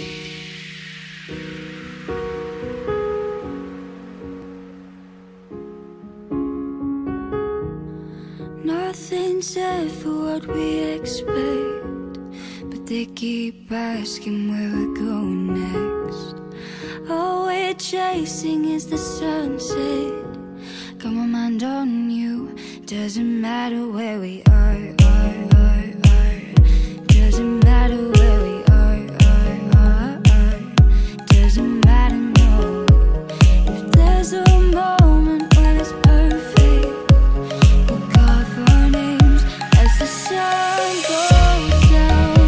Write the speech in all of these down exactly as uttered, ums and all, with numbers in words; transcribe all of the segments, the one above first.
Nothing's ever what we expect, but they keep asking where we're going next. All we're chasing is the sunset. Got my mind on you. Doesn't matter where we are, are, are, are. Doesn't matter where we are, are, are, are. Doesn't matter, no. If there's a moment when it's perfect, we'll carve our names as the sun goes down.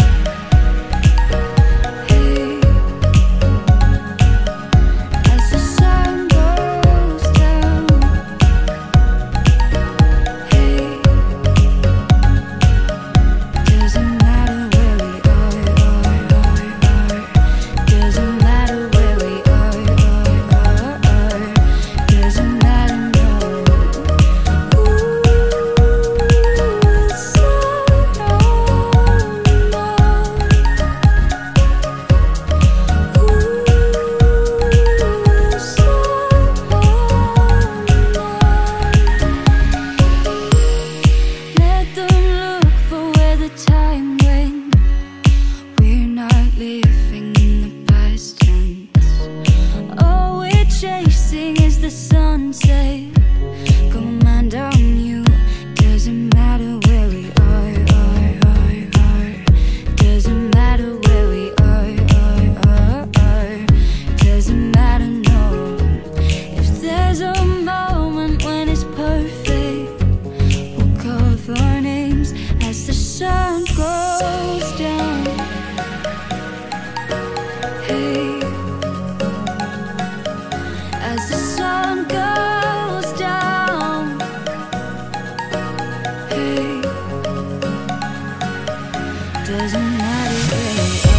Hey, as the sun goes down. Hey, doesn't matter where we are, are, are, are. Doesn't matter where we are, are, are, are. Doesn't matter, no. Ooh, it's our own love. Ooh, it's our own love. Let them look for where the time went. We're not living in the past tense. All we're chasing is the sunset. Got my mind on you. Doesn't matter where we are, are, are, are. Doesn't matter where we are, are, are, are. Doesn't matter, no. If there's a moment when it's perfect, we'll carve our names as the sun goes down. Hey, as the sun goes down. Hey, doesn't matter where we are.